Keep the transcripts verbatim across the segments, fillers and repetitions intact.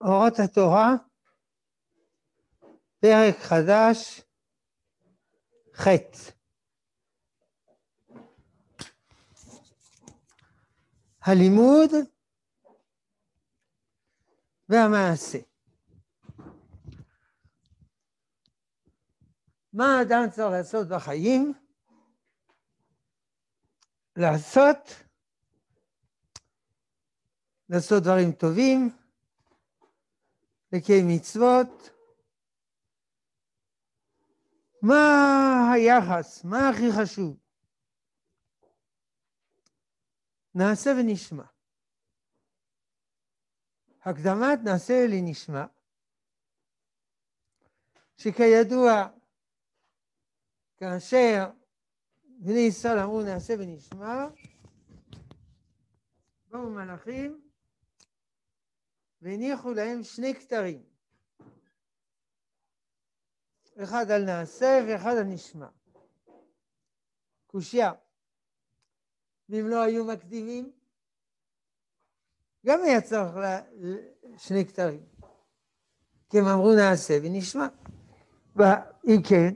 אורות התורה, פרק חדש, ח'. הלימוד והמעשה. מה האדם צריך לעשות בחיים? לעשות, לעשות דברים טובים, לקיים מצוות. מה היחס? מה הכי חשוב? נעשה ונשמע. הקדמת נעשה לנשמע, שכידוע, כאשר בני ישראל אמרו נעשה ונשמע, באו מלאכים והניחו להם שני כתרים, אחד על נעשה ואחד על נשמע. קושיה, ואם לא היו מקדימים, גם היה צריך שני כתרים, כי הם אמרו נעשה ונשמע. ואם כן,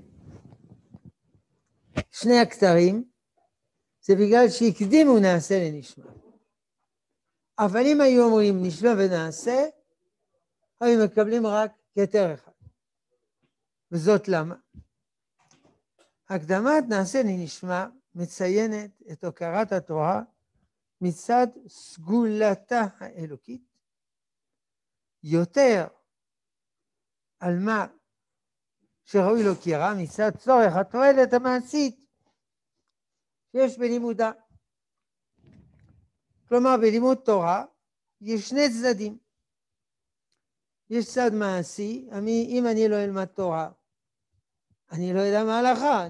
שני הכתרים זה בגלל שהקדימו נעשה לנשמע. אבל אם היו אומרים נשמע ונעשה, היו מקבלים רק כתר אחד. וזאת למה? הקדמת נעשה לנשמע מציינת את הוקרת התורה מצד סגולתה האלוקית, יותר על מה שראוי להוקירה מצד צורך התועלת המעשית שיש בלימודה. כלומר, בלימוד תורה יש שני צדדים. יש צד מעשי, אם אני לא אלמד תורה, אני לא יודע מה ההלכה.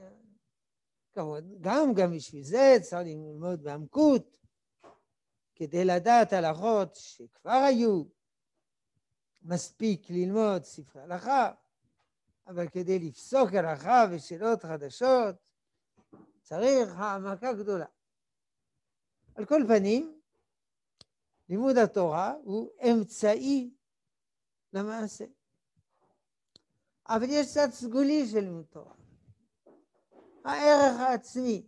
גם, גם בשביל זה צריך ללמוד בעמקות, כדי לדעת הלכות שכבר היו, מספיק ללמוד ספרי הלכה, אבל כדי לפסוק הלכה ושאלות חדשות, צריך העמקה גדולה. על כל פנים, לימוד התורה הוא אמצעי למעשה. אבל יש צד סגולי של לימוד תורה. הערך העצמי.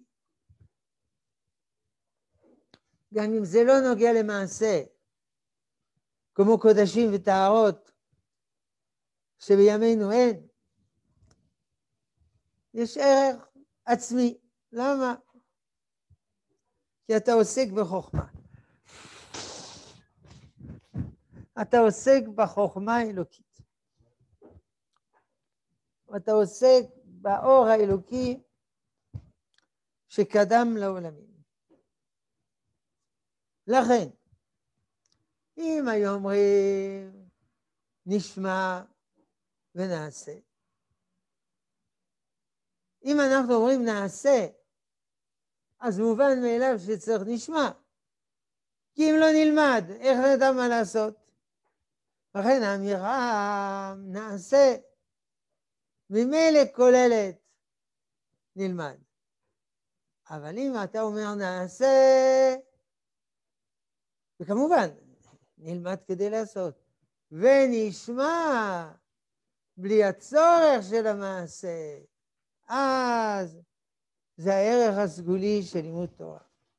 גם אם זה לא נוגע למעשה, כמו קודשים וטהרות, שבימינו אין, יש ערך עצמי. למה? כי אתה עוסק בחוכמה. אתה עוסק בחוכמה האלוקית. אתה עוסק באור האלוקי שקדם לעולמים. לכן, אם היו אומרים נשמע ונעשה, אם אנחנו אומרים נעשה, אז מובן מאליו שצריך נשמע. כי אם לא נלמד, איך נדע מה לעשות? לכן האמירה נעשה ממילא כוללת נלמד. אבל אם אתה אומר נעשה, וכמובן נלמד כדי לעשות, ונשמע בלי הצורך של המעשה, אז זה הערך הסגולי של לימוד תורה.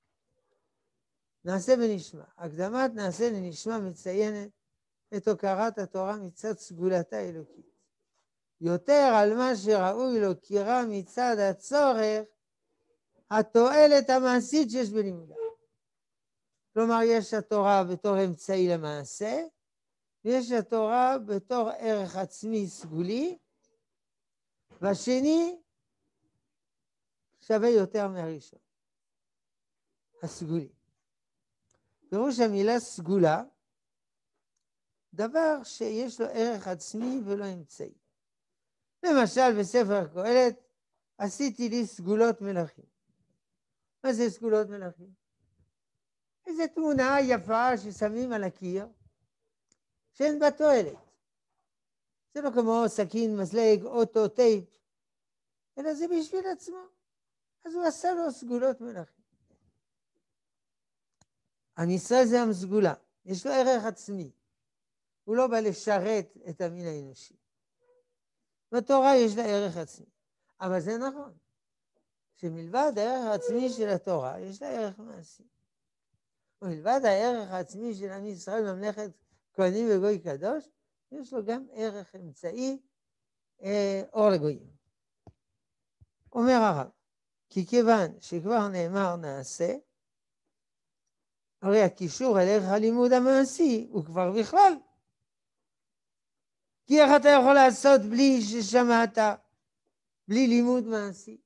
נעשה ונשמע. הקדמת נעשה ונשמע מציינת את הוקרת התורה מצד סגולתה האלוקית. יותר על מה שראוי להוקירה מצד הצורך, התועלת המעשית שיש בלימודה. כלומר, יש התורה בתור אמצעי למעשה, ויש התורה בתור ערך עצמי סגולי, והשני שווה יותר מהראשון, הסגולי. פירוש המילה סגולה, דבר שיש לו ערך עצמי ולא אמצעי. למשל בספר קהלת, עשיתי לי סגולות מלכים. מה זה סגולות מלכים? איזו תמונה יפה ששמים על הקיר, שאין בה תועלת. זה לא כמו סכין, מסלג, אוטו, טייפ, אלא זה בשביל עצמו. אז הוא עשה לו סגולות מלכים. עם ישראל זה עם סגולה, יש לו ערך עצמי. הוא לא בא לשרת את המין האנושי. בתורה יש לה ערך עצמי. אבל זה נכון, שמלבד הערך העצמי של התורה, יש לה ערך מעשי. ומלבד הערך העצמי של עם ישראל, ממלכת כהנים וגוי קדוש, יש לו גם ערך אמצעי, אה, אור לגויים. אומר הרב, כי כיוון שכבר נאמר נעשה, הרי הקישור על ערך הלימוד המעשי הוא כבר בכלל. כי איך אתה יכול לעשות בלי ששמעת, בלי לימוד מעשי?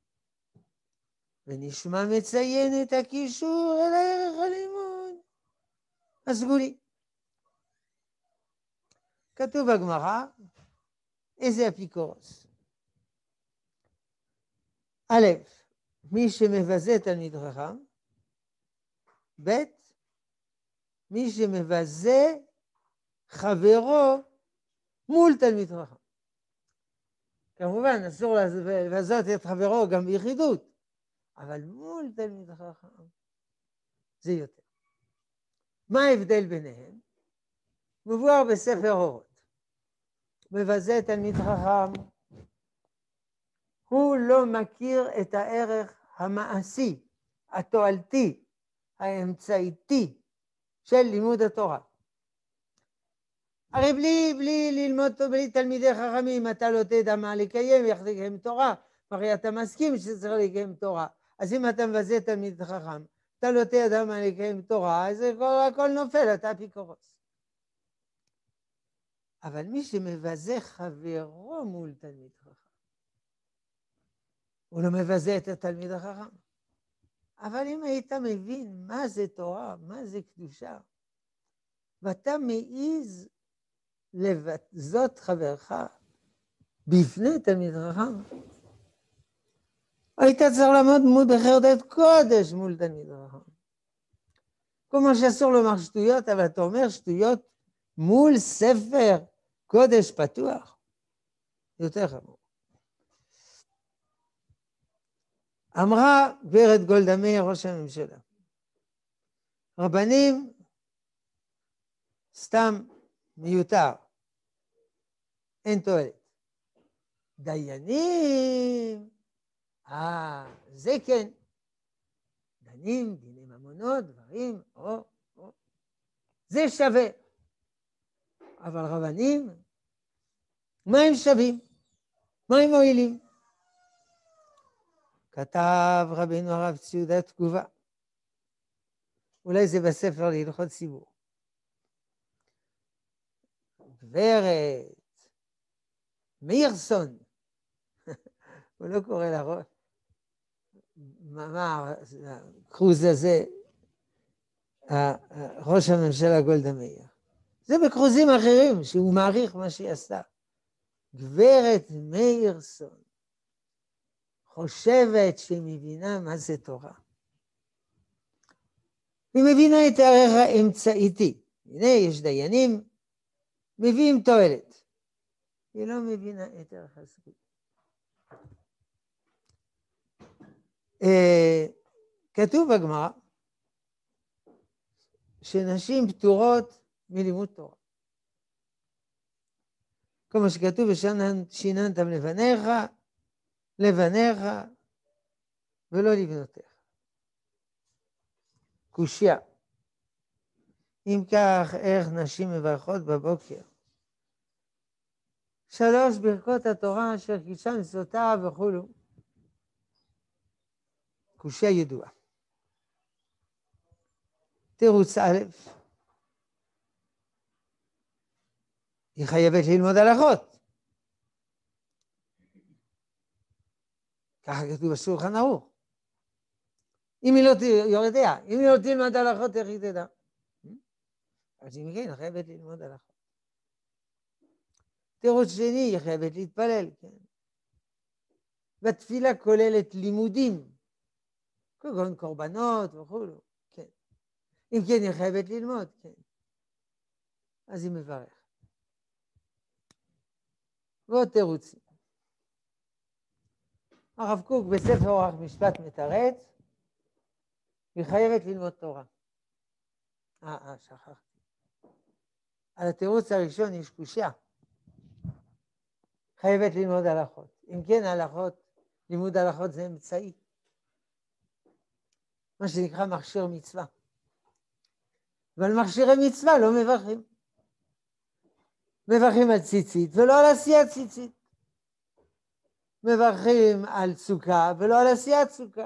ונשמע מציין את הקישור אל הערך הלימוד הסגולי. כתוב בגמרא, איזה אפיקורוס. א', מי שמבזה תלמיד חכם, ב', מי שמבזה חברו מול תלמיד חכם. כמובן, אסור לבזות את חברו גם ביחידות, אבל מול תלמיד חכם זה יותר. מה ההבדל ביניהם? מבואר בספר אורות. מבזה תלמיד חכם, הוא לא מכיר את הערך המעשי, התועלתי, האמצעיתי של לימוד התורה. הרי בלי, בלי ללמוד טוב, בלי תלמידי חכמים, אתה לא תדע מה לקיים, איך לקיים תורה, הרי אתה מסכים שצריך לקיים תורה. אז אם אתה מבזה תלמיד חכם, אתה לא תדע מה לקיים תורה, אז הכל נופל, אתה אפיקורוס. אבל מי שמבזה חברו מול תלמיד חכם, הוא לא מבזה את התלמיד החכם. אבל אם היית מבין מה זה תורה, מה זה קדושה, ואתה מעיז לבזות חברך בפני תלמיד חכם, היית צריך לעמוד מול בחרדת קודש מול תלמיד חכם. כל מה שאסור לומר שטויות, אבל אתה אומר שטויות מול ספר קודש פתוח, יותר חמור. אמרה גברת גולדה מאיר, ראש הממשלה, רבנים סתם מיותר, אין תועלת. דיינים, אה, זה כן. דיינים, דיני ממונות, דברים, או, או. זה שווה. אבל רבנים, מה הם שווים? מה הם מועילים? כתב רבינו הרב ציודה תגובה. אולי זה בספר להלכות ציבור. גברת מאירסון, הוא לא קורא לה ראש, מה, מה, הקרוז הזה, ראש הממשלה גולדה מאיר. זה בקרוזים אחרים, שהוא מעריך מה שהיא עשתה. גברת מאירסון חושבת שהיא מבינה מה זה תורה. היא מבינה את הערך האמצעיתי. הנה, יש דיינים, מביאים תועלת. היא לא מבינה את ערך הסגול. אה, כתוב בגמרא שנשים פטורות מלימוד תורה. כל מה שכתוב, ושיננתם לבניך, לבניך ולא לבנותיך. קושיה. אם כך, איך נשים מברכות בבוקר? שלוש ברכות התורה אשר קידשה מצוותיו וכולו. קושיה ידועה. תירוץ א', היא חייבת ללמוד הלכות. ככה כתוב בשולחן ערוך. אם היא לא יודע, אם היא לא תלמד הלכות, איך היא תדע? אז אם כן, היא חייבת ללמוד הלכות. תירוץ שני, היא חייבת להתפלל, כן. והתפילה כוללת לימודים, כגון קורבנות וכו', כן. אם כן, היא חייבת ללמוד, כן. אז היא מברך. ועוד תירוצים. הרב קוק בספר אורח משפט מתרץ, היא חייבת ללמוד תורה. אה, אה, שכחתי. על התירוץ הראשון יש קושיה. חייבת ללמוד הלכות. אם כן, הלכות, לימוד הלכות זה אמצעי. מה שנקרא מכשיר מצווה. אבל מכשירי מצווה לא מברכים. מברכים על ציצית ולא על עשיית ציצית. מברכים על סוכה ולא על עשיית סוכה.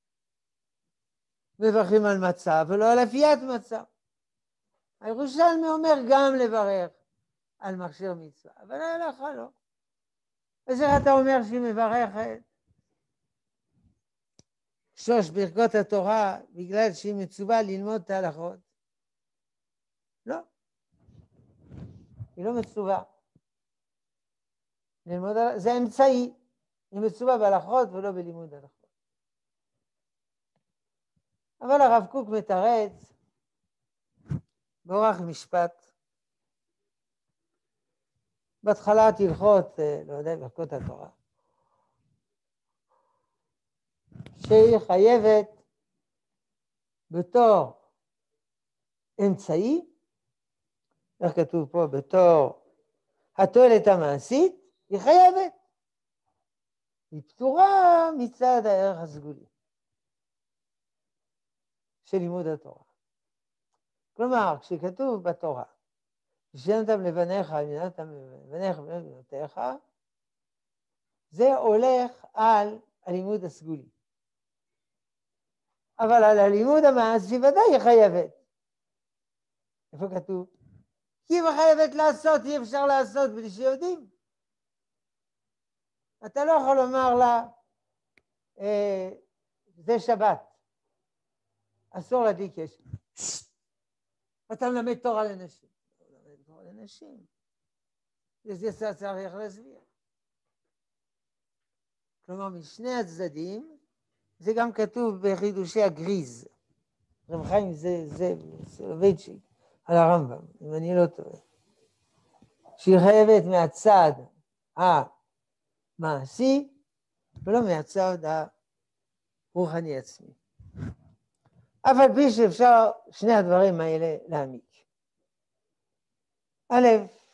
מברכים על מצה ולא על אפיית מצה. הירושלמי אומר גם לברך על מכשיר מצווה, אבל ההלכה לא. אז איך אתה אומר שהיא מברכת שוש ברכות התורה בגלל שהיא מצווה ללמוד את ההלכות? לא. היא לא מצווה. ללמוד, זה אמצעי. היא מצווה בהלכות ולא בלימוד הלכות. אבל הרב קוק מתרץ באורח משפט, בהתחלת הלכות, לא יודע, ברכות התורה, שהיא חייבת בתור אמצעי, איך כתוב פה, בתור התועלת המעשית, היא חייבת. היא פטורה מצד הערך הסגולי של לימוד התורה. כלומר, כשכתוב בתורה, ושנתם לבניך, ונתתם לבניך ובנותיך, זה הולך על הלימוד הסגולי. אבל על הלימוד המעשי ודאי היא חייבת. איפה כתוב? כי היא חייבת לעשות, אי אפשר לעשות בלי שיודעים. אתה לא יכול לומר לה, אה, זה שבת, אסור להדליק אש. אתה מלמד תורה לנשים. אתה מלמד תורה לנשים. זה צריך להסביר. כלומר, משני הצדדים, זה גם כתוב בחידושי הגריז. רב חיים זה, זה, סולובייצ'יק, על הרמב"ם, אם אני לא טועה. שהיא חייבת מהצד המעשי, ולא מהצד הרוחני עצמי. אף על פי שאפשר שני הדברים האלה להעמיק. א',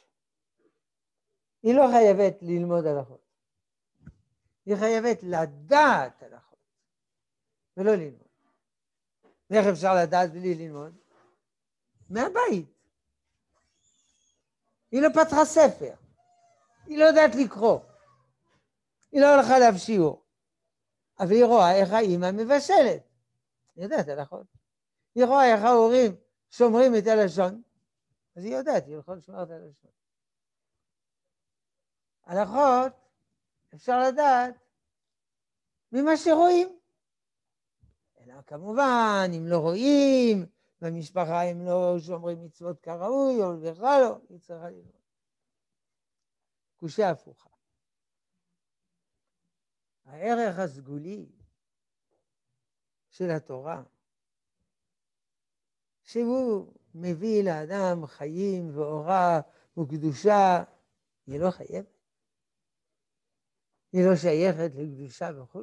היא לא חייבת ללמוד הלכות. היא חייבת לדעת הלכות, ולא ללמוד. ואיך אפשר לדעת בלי ללמוד? מהבית. היא לא פתחה ספר. היא לא יודעת לקרוא. היא לא הולכה להב שיעור. אבל היא רואה איך האמא מבשלת. היא יודעת הלכות. היא רואה איך ההורים שומרים את הלשון. אז היא יודעת, היא יכולה לשמור את הלשון. הלכות אפשר לדעת ממה שרואים. אלא כמובן, אם לא רואים, במשפחה הם לא שומרים מצוות כראוי, או בכלל לא, היא צריכה ללמוד. קושיה הפוכה. הערך הסגולי של התורה, שהוא מביא לאדם חיים ואורה וקדושה, היא לא חייבת. היא לא שייכת לקדושה וכו'.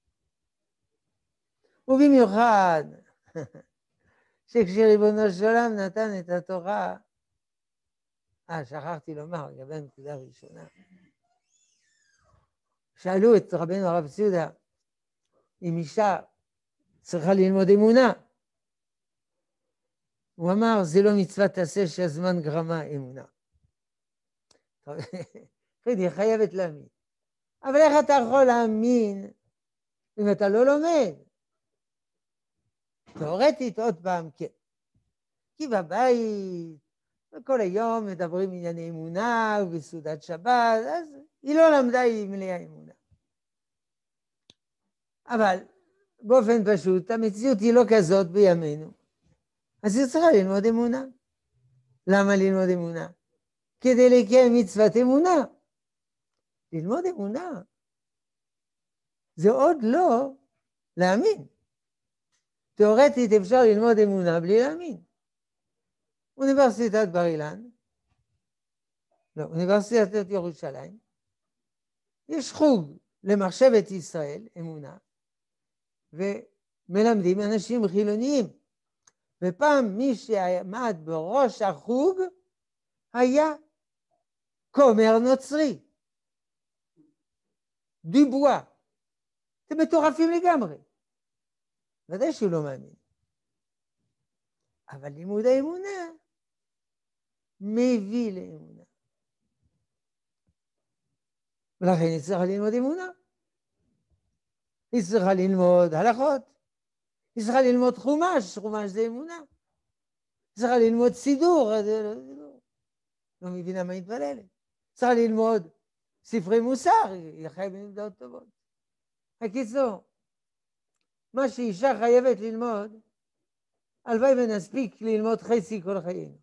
ובמיוחד, שכשריבונו של עולם נתן את התורה, אה, שכחתי לומר, לגבי הנקודה הראשונה, שאלו את רבנו הרב ציודה, אם אישה צריכה ללמוד אמונה. הוא אמר, זה לא מצוות תעשה שהזמן גרמה אמונה. היא חייבת להאמין. אבל איך אתה יכול להאמין אם אתה לא לומד? תיאורטית עוד פעם כן. כי בבית, כל היום מדברים ענייני אמונה ובסעודת שבת, אז היא לא למדה, היא מלאה אמונה. אבל באופן פשוט, המציאות היא לא כזאת בימינו. אז היא צריכה ללמוד אמונה. למה ללמוד אמונה? כדי לקיים מצוות אמונה. ללמוד אמונה זה עוד לא להאמין. תיאורטית אפשר ללמוד אמונה בלי להאמין. אוניברסיטת בר אילן, לא, אוניברסיטת ירושלים, יש חוג למחשבת ישראל, אמונה, ומלמדים אנשים חילוניים. ופעם מי שעמד בראש החוג היה כומר נוצרי. דובואה. אתם מטורפים לגמרי. ודאי שהוא לא מאמין. אבל לימוד האמונה מביא לאמונה. ולכן היא צריכה ללמוד אמונה. היא צריכה ללמוד הלכות. היא צריכה ללמוד חומש, חומש זה אמונה. היא צריכה ללמוד סידור, זה לא, זה לא. לא מבינה מה מתפללת. צריכה ללמוד ספרי מוסר, היא חייבת ללמוד טובות. הקיצור, מה שאישה חייבת ללמוד, הלוואי ונספיק ללמוד חצי כל חיינו.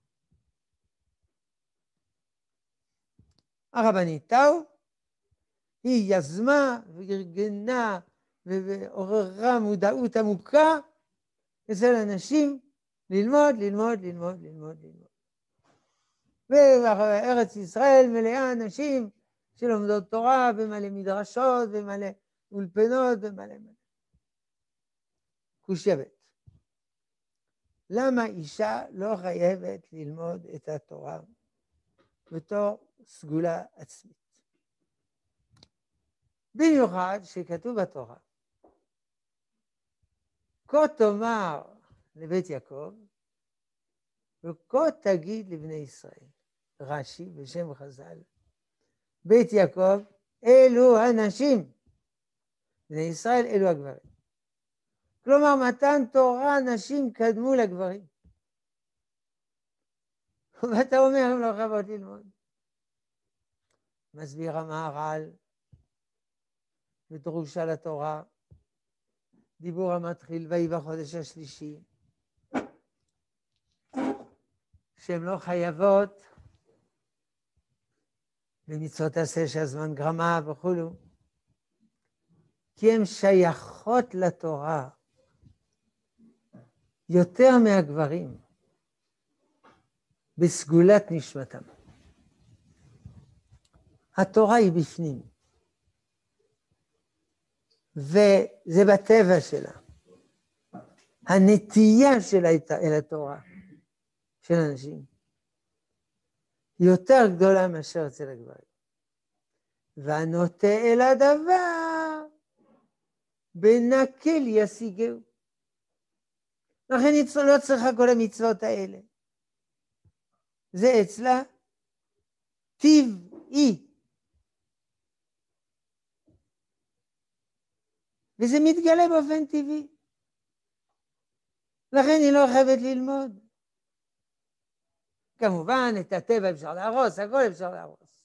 הרבנית טאו, היא יזמה וארגנה ועוררה מודעות עמוקה אצל אנשים ללמוד, ללמוד, ללמוד, ללמוד, ללמוד. וארץ ישראל מלאה אנשים שלומדות תורה ומלא מדרשות ומלא אולפנות ומלא מלא. קושבת. למה אישה לא חייבת ללמוד את התורה בתור סגולה עצמית? במיוחד שכתוב בתורה, כה תאמר לבית יעקב וכה תגיד לבני ישראל. רש"י בשם חז"ל, בית יעקב אלו הנשים, בני ישראל אלו הגברים. כלומר, מתן תורה נשים קדמו לגברים. ואתה אומר, הם לא חייבות ללמוד. מסביר המהר"ל בדרושה לתורה, דיבור המתחיל ויהי בחודש השלישי, שהן לא חייבות במצוות עשה שהזמן גרמה וכולו, כי הן שייכות לתורה יותר מהגברים בסגולת נשמתם. התורה היא בפנים, וזה בטבע שלה. הנטייה שלה אל התורה של אנשים היא יותר גדולה מאשר אצל הגברים. והנוטה אל הדבר בנקל ישיגהו. לכן היא לא צריכה כל המצוות האלה. זה אצלה טבעי. וזה מתגלה באופן טבעי. לכן היא לא חייבת ללמוד. כמובן, את הטבע אפשר להרוס, הכל אפשר להרוס.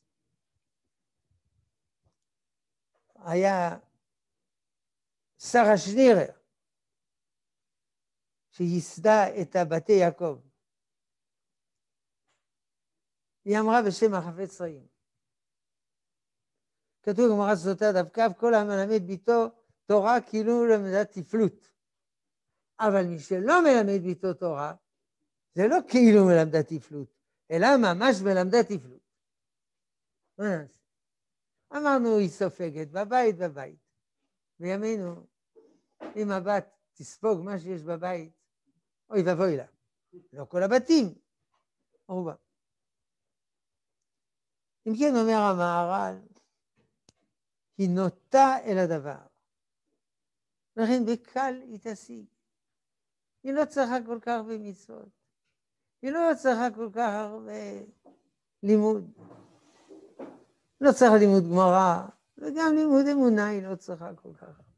היה שרה שנירר, שייסדה את בתי יעקב. היא אמרה בשם החפץ חיים. כתוב בגמרא סוטה דף כ', כל המלמד ביתו תורה כאילו למדה תפלות. אבל מי שלא מלמד ביתו תורה, זה לא כאילו מלמדה תפלות, אלא ממש מלמדה תפלות. מה נעשה? אמרנו, היא סופגת בבית בבית. בימינו, אם הבת תספוג מה שיש בבית, אוי ובוי לה. לא כל הבתים, רובם. אם כן אומר המהר"ל, היא נוטה אל הדבר. לכן בקל היא תשיג. היא לא צריכה כל כך הרבה מצוות. היא לא צריכה כל כך הרבה לימוד. לא צריכה לימוד גמרא, וגם לימוד אמונה היא לא צריכה כל כך הרבה.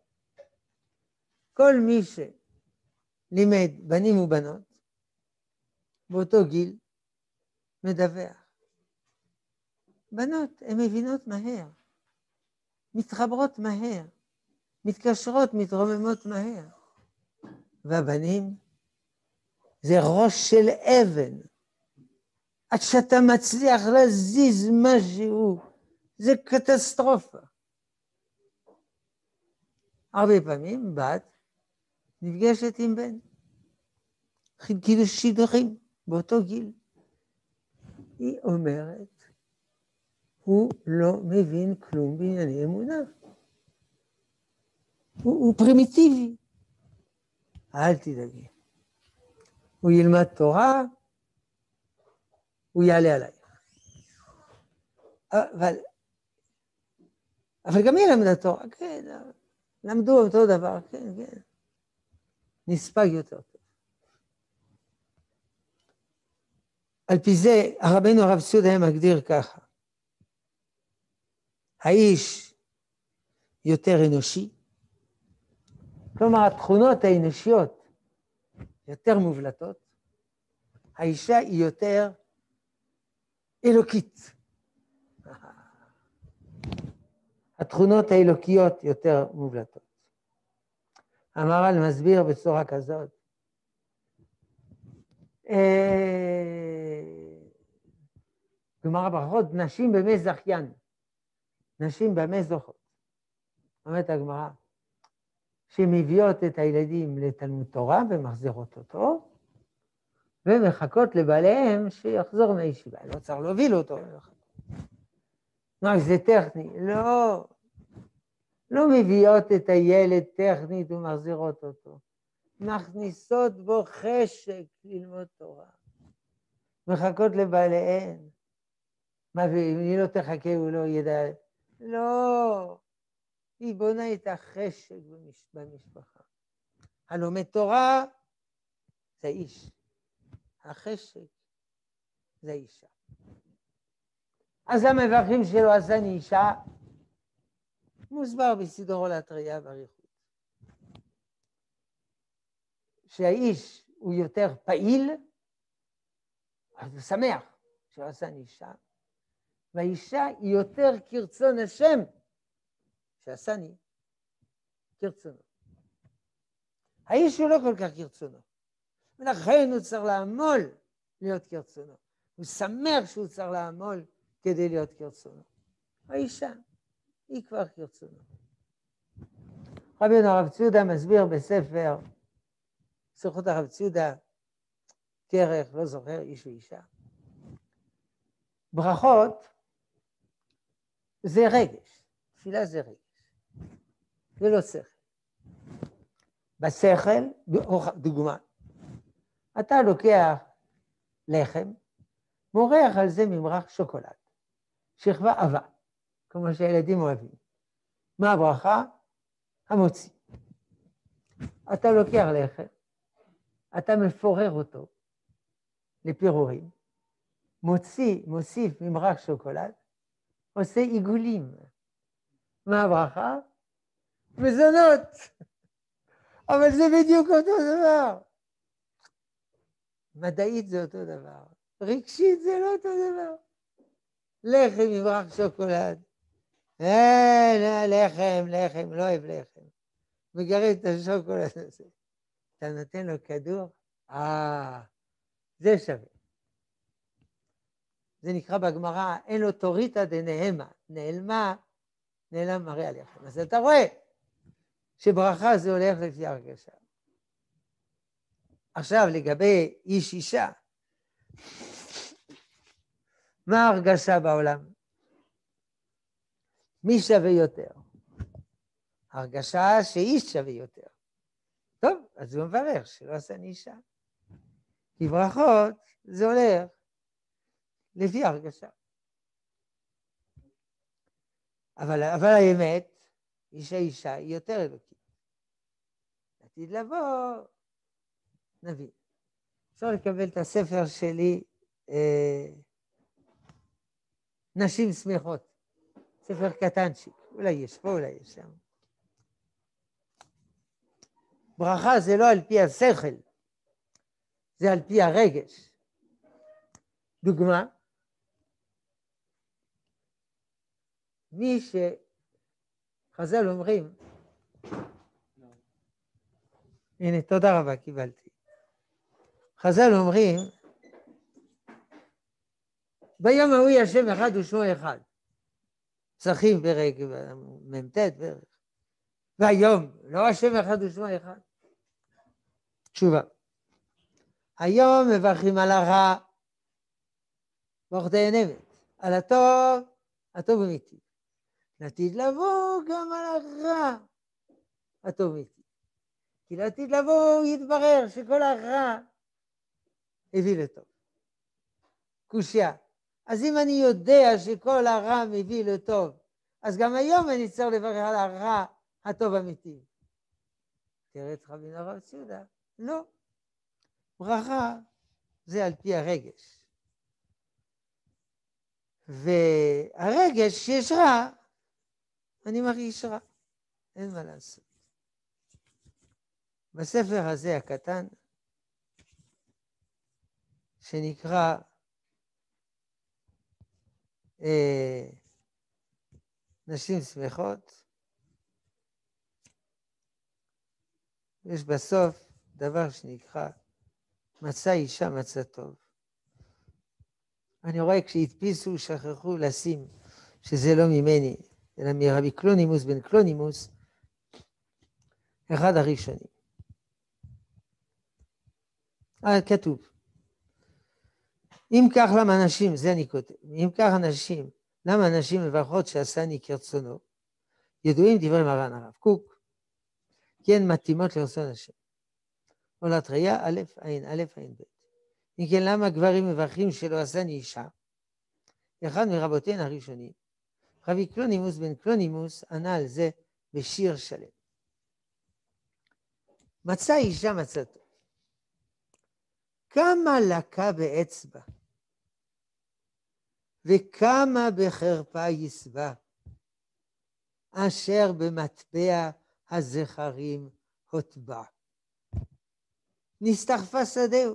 כל מי שלימד בנים ובנות, באותו גיל, מדווח. בנות, הן מבינות מהר, מתחברות מהר, מתקשרות, מתרוממות מהר. והבנים, זה ראש של אבן. עד שאתה מצליח להזיז משהו, זה קטסטרופה. הרבה פעמים בת נפגשת עם בן. כאילו שידוכים באותו גיל. היא אומרת, הוא לא מבין כלום בענייני אמונה. הוא, הוא פרימיטיבי. אל תדאגי. הוא ילמד תורה, הוא יעלה עלייך. אבל, אבל גם היא למדה תורה, כן, למדו אותו דבר, כן, כן. נספג יותר טוב. על פי זה, הרבנו הרב צבי יהודה מגדיר ככה. האיש יותר אנושי, כלומר התכונות האנושיות יותר מובלטות, האישה היא יותר אלוקית. התכונות האלוקיות יותר מובלטות. המהר"ל מסביר בצורה כזאת, גמרא ברכות, נשים במי זכיין, נשים במי זוכות. אומרת הגמרא, שמביאות את הילדים לתלמוד תורה ומחזירות אותו, ומחכות לבעליהם שיחזור מהישיבה. לא צריך להוביל אותו. מה, זה טכני? לא. לא מביאות את הילד טכנית ומחזירות אותו. מכניסות בו חשק ללמוד תורה. מחכות לבעליהם. מה, אם היא לא תחכה הוא לא ידע? לא. היא בונה את החשק במשפחה. הלומד תורה זה איש. החשק זה אישה. אז המברכים שלו עשני אישה, מוסבר בסידורו להתריה באריכות. שהאיש הוא יותר פעיל, אז הוא שמח שהוא עשני אישה, והאישה היא יותר כרצון השם, שעשני כרצונו. האיש הוא לא כל כך כרצונו, ולכן הוא צריך לעמול להיות כרצונו. הוא שמח שהוא צריך לעמול כדי להיות כרצונו. האישה היא כבר כרצונו. רבנו הרב צבי יהודה מסביר בספר, שיחות הרב צבי יהודה, כרך, לא זוכר, איש ואישה. ברכות זה רגש, תפילה זה רגש, ולא שכל. בשכל, דוגמה, אתה לוקח לחם, מורח על זה ממרח שוקולד, שכבה עבה, כמו שהילדים אוהבים. מה הברכה? המוציא. אתה לוקח לחם, אתה מפורר אותו לפירורים, מוציא, מוסיף ממרח שוקולד, עושה עיגולים. מה הברכה? מזונות. אבל זה בדיוק אותו דבר. מדעית זה אותו דבר. רגשית זה לא אותו דבר. לחם ממרח שוקולד. אה, לחם, לחם, לא אוהב לחם. מגרד את השוקולד הזה. אתה נותן לו כדור? אה, זה שווה. זה נקרא בגמרא, אין לו תוריתא דנעלמה. נעלמה, נעלם מראה הלחם. אז אתה רואה שברכה זה הולך לפי הרגשה. עכשיו לגבי איש אישה, מה ההרגשה בעולם? מי שווה יותר? הרגשה שאיש שווה יותר. טוב, אז הוא מברך שלא עשה אישה. כי ברכות זה הולך לפי הרגשה. אבל, אבל האמת, אישה אישה היא יותר אלוקית. עתיד לבוא, נביא. אפשר לקבל את הספר שלי, אה, נשים שמחות. ספר קטנצ'יק, אולי יש פה, אולי יש שם. ברכה זה לא על פי השכל, זה על פי הרגש. דוגמה, מי שחז"ל אומרים, הנה, תודה רבה, קיבלתי. חז"ל אומרים, ביום ההוא השם אחד ושמו אחד. צריכים פרק ממתת בערך. והיום, לא השם אחד ושמו אחד. תשובה. היום מברכים על הרע, ברוך תהנמת. על הטוב, הטוב אמיתי. לעתיד לבוא גם על הרע, הטוב אמיתי. כי לעתיד לבוא יתברר שכל הרע הביא לטוב. קושיה. אז אם אני יודע שכל הרע מביא לטוב, אז גם היום אני צריך לברך על הרע הטוב אמיתי. תראה את רבי הרב ציודה. לא. ברכה זה על פי הרגש. והרגש שיש רע, אני מרגיש רע. אין מה לעשות. בספר הזה הקטן, שנקרא אה, נשים שמחות, יש בסוף דבר שנקרא מצא אישה מצא טוב. אני רואה כשהדפיסו שכחו לשים שזה לא ממני, אלא מרבי קלונימוס בן קלונימוס, אחד הראשונים. אה, כתוב, אם כך למה אנשים, זה אני כותב, אם כך אנשים, למה אנשים מברכות שעשני כרצונו, ידועים דברי מרן הרב קוק, כי הן מתאימות לרצון השם. עולת ראיה, א', עין, א', עין, ב'. אם כן, למה גברים מברכים שלא עשני אישה? אחד מרבותינו הראשונים, רבי קלונימוס בן קלונימוס, ענה על זה בשיר שלם. מצא אישה מצא טוב. כמה לקה באצבע, וכמה בחרפה יסבע, אשר במטבע הזכרים הוטבע. נסתחפה שדהו,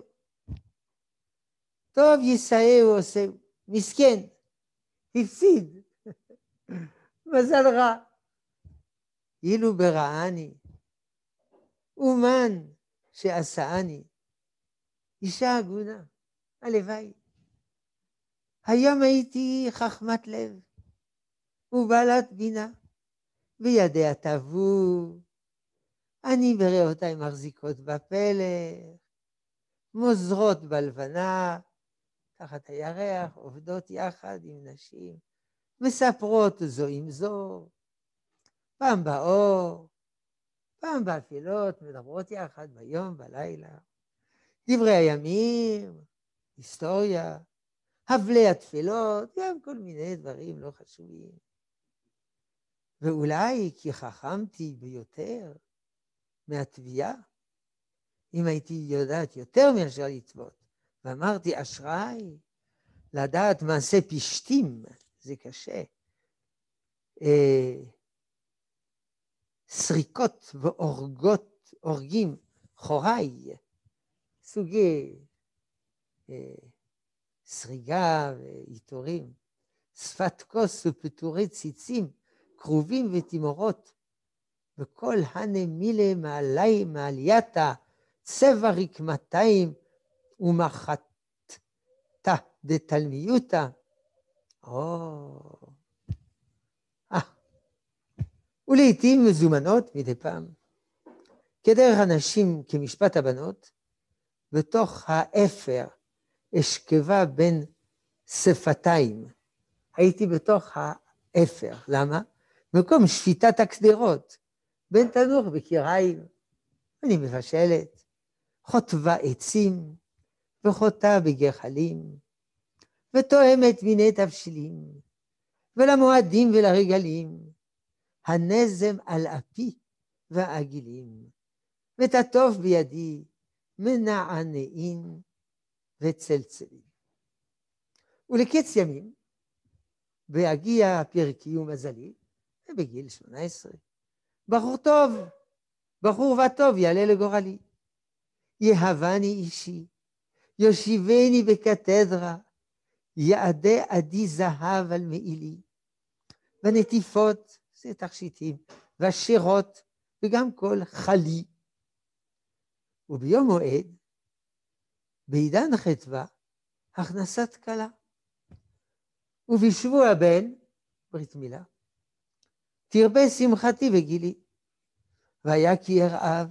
טוב יסעהו עושהו, מסכן, הפסיד, מזל רע. אילו ברעני, אומן שעשאני, אישה הגונה, הלוואי. היום הייתי חכמת לב, ובעלת בינה, וידיה טבו, אני וריאותיי מחזיקות בפלך, מוזרות בלבנה, תחת הירח, עובדות יחד עם נשים, מספרות זו עם זו, פעם באור, פעם באפילות, מדברות יחד ביום, בלילה, דברי הימים, היסטוריה, הבלי התפילות, גם כל מיני דברים לא חשובים. ואולי כי חכמתי ביותר מהתביעה, אם הייתי יודעת יותר מאשר לצוות, ואמרתי אשראי, לדעת מעשה פשטים, זה קשה. אה, סריקות ואורגות, אורגים, חוריי, סוגי אה, סריגה ועיטורים, שפת כוס ופטורי ציצים, כרובים ותימורות, וכל הנמילה מעלי, מעלייתה, צבע רקמתיים ומחתה דתלמיותה. או, אה, ולעיתים מזומנות מדי פעם, כדרך הנשים כמשפט הבנות, בתוך האפר אשכבה בין שפתיים. הייתי בתוך האפר. למה? מקום שפיטת הקדרות. בין תנור וקיריים. אני מבשלת. חוטבה עצים. וחוטה בגחלים. ותואמת מיני תבשילים. ולמועדים ולרגלים. הנזם על אפי והעגילים. ותטוף בידי מנענעים וצלצלים. ולקץ ימים, בהגיע פרקי ומזלי, ובגיל שמונה עשרה, בחור טוב, בחור וטוב יעלה לגורלי. יהבני אישי, יושיבני בקתדרה, יעדי עדי זהב על מעילי, ונטיפות, זה תכשיטים, והשירות, וגם כל חלי. וביום מועד, בעידן חטבה, הכנסת כלה. ובשבוע בן, ברית מילה, תרבה שמחתי בגילי, והיה כי ירעב,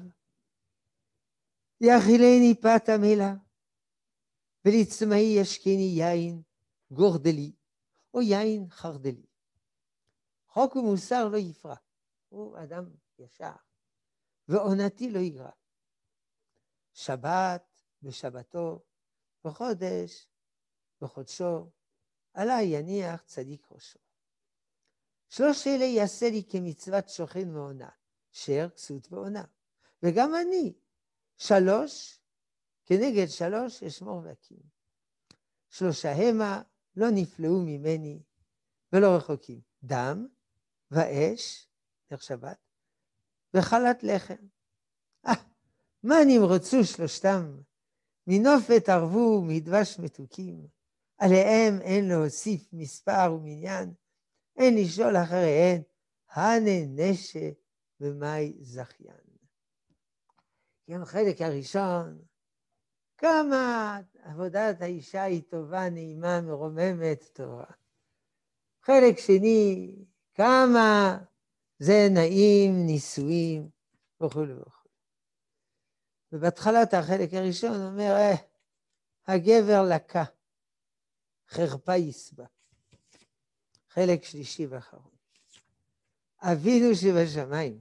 יאכילני פת המילה, ולצמאי ישקני יין גורדלי, או יין חרדלי. חוק ומוסר לא יפרע, הוא אדם ישר, ועונתי לא יגרע. שבת בשבתו, וחודש בחודשו, עלי יניח צדיק ראשו. שלוש אלה יעשה לי כמצוות שוכן ועונה, שר, כסות ועונה. וגם אני, שלוש, כנגד שלוש אשמור ואקים. שלושה המה לא נפלאו ממני ולא רחוקים. דם ואש, נר שבת, וחלת לחם. אה, מה נמרצו שלושתם? מנופת ערבו מדבש מתוקים. עליהם אין להוסיף מספר ומניין, אין לשאול אחריהן, הנה נשה ומאי זכיין. גם החלק הראשון, כמה עבודת האישה היא טובה, נעימה, מרוממת, טובה. חלק שני, כמה זה נעים, נישואים, וכו' וכו'. ובהתחלת החלק הראשון אומר, אה, הגבר לקה, חרפה יסבע. חלק שלישי ואחרון. אבינו שבשמיים,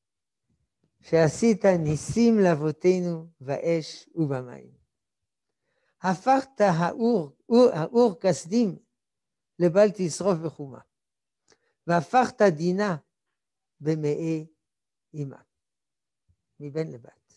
שעשית ניסים לאבותינו באש ובמים. הפכת האור, האור כסדים לבל תשרוף בחומה, והפכת דינה במאי אימה, מבן לבת.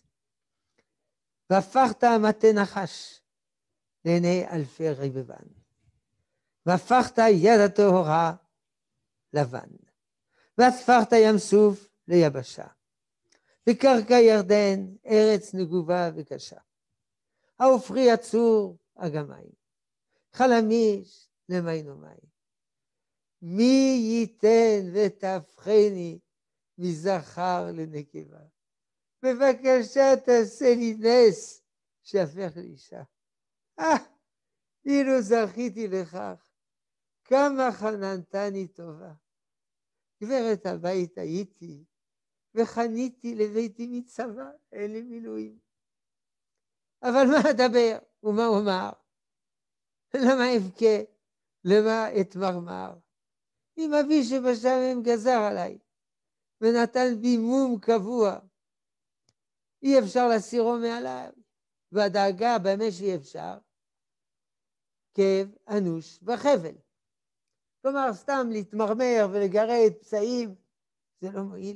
והפכת מטה נחש לעיני אלפי רבבן. והפכת יד הטהורה לבן. והפכת ים סוף ליבשה. וקרקע ירדן ארץ נגובה וקשה. העופרי הצור אגמים. חלמיש למים ומים. מי ייתן ותהפכני מזכר לנקבה. בבקשה תעשה לי נס שהפך לאישה. אה, אילו זכיתי לכך, כמה חננתני טובה. גברת הבית הייתי, וחניתי לביתי מצבא, אין לי מילואים. אבל מה אדבר ומה אומר? למה אבכה? למה אתמרמר? אם אבי שבשמיים גזר עליי, ונתן בי מום קבוע, אי אפשר להסירו מעליו, והדאגה במה שאי אפשר, כאב אנוש וחבל. כלומר, סתם להתמרמר ולגרד פצעים, זה לא מועיל.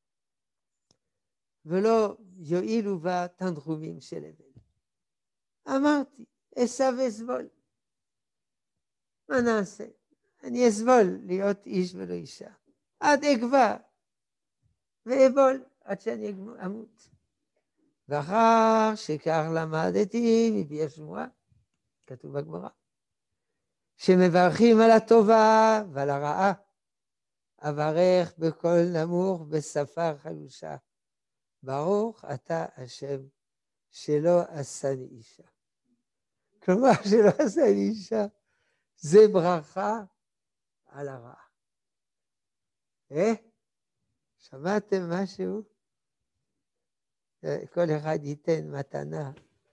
ולא יועילו בה תנחומים של אבל. אמרתי, אסע ואסבול. מה נעשה? אני אסבול להיות איש ולא אישה. עד אגבה ואבול עד שאני אמות. ואחר שכך למדתי מפי השמועה, כתוב בגמרא, שמברכים על הטובה ועל הרעה, אברך בקול נמוך בשפה חלושה. ברוך אתה השם שלא עשני אישה. כלומר, שלא עשני אישה, זה ברכה על הרעה. אה? שמעתם משהו? כל אחד ייתן מתנה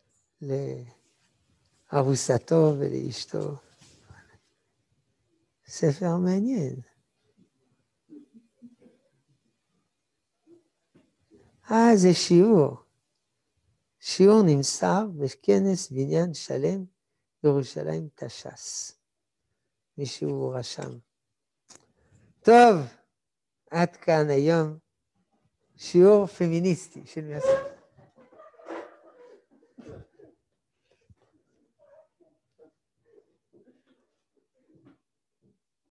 לארוסתו ולאשתו. ספר מעניין. אה, זה שיעור. שיעור נמסר בכנס בניין שלם בירושלים תש"ס. מישהו רשם. טוב, עד כאן היום שיעור פמיניסטי של מייסר.